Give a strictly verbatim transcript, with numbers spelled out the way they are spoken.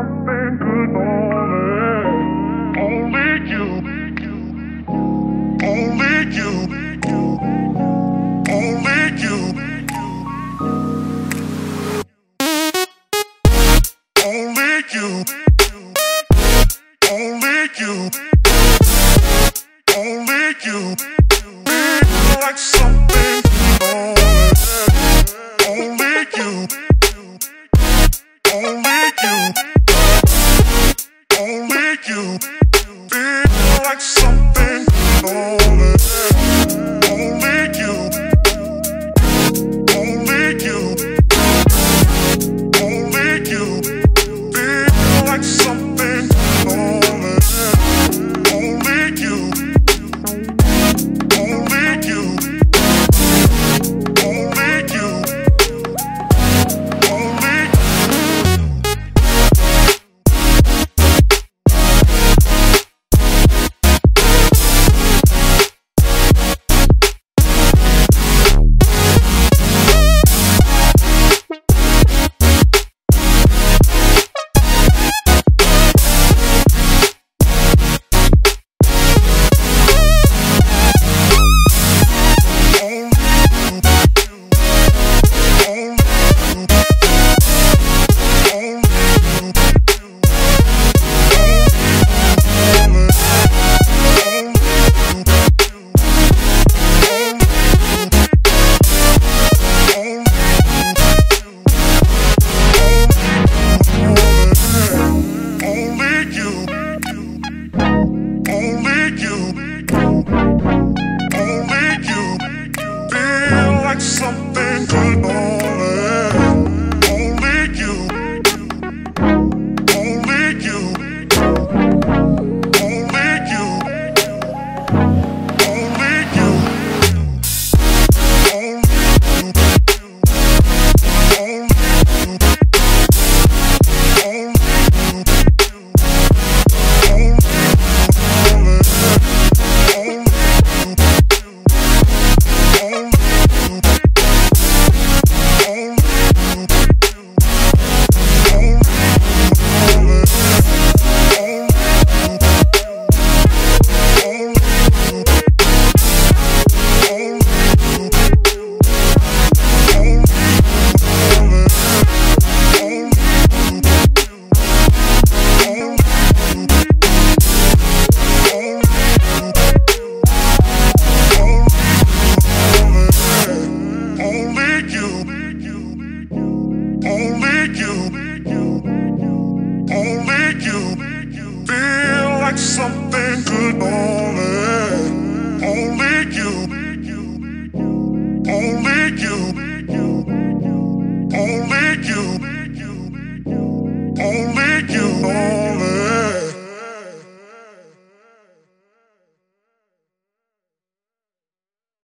something good on it. Only you, only you, only you, only you, only you, only you. Feel like something good on it. Only you. Only you, only you, feel like something on it. Only you, only you, only you, feel like something on it. Only you, only you, only you. Something good on it. Only you, only you, only you, only you, only you, feel like something good on it. Only you, only you, only you, only